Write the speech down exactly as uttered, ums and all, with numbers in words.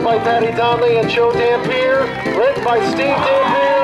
by Patty Donnelly and Joe Dampier, written by Steve Dampier.